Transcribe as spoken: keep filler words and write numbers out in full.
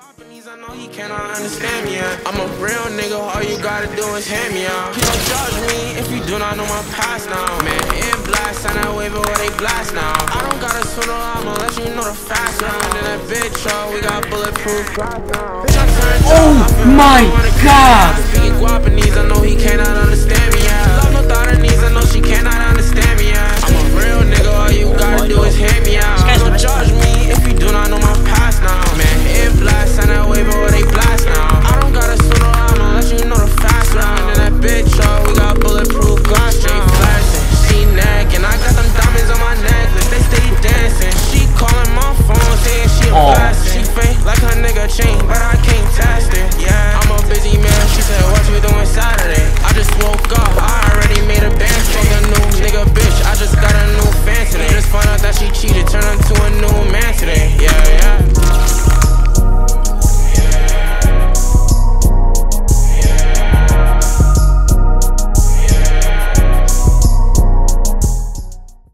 I know he cannot understand me, yeah. I'm a real nigga, all you gotta do is hand me out. You don't judge me if you do not know my past now. Man, in blast, and I wave it where they blast now. I don't gotta swindle, I'ma let you know the fast round. In that bitch, y'all, we got bulletproof glass now. Bitch, I turned oh up, my god! Speaking Guapanese, I know he cannot understand me, yeah. Love no daughter needs, I know she cannot understand me, yeah. I'm a real nigga, all you gotta do is hand me out. Don't judge me if you do not know my past now. Man,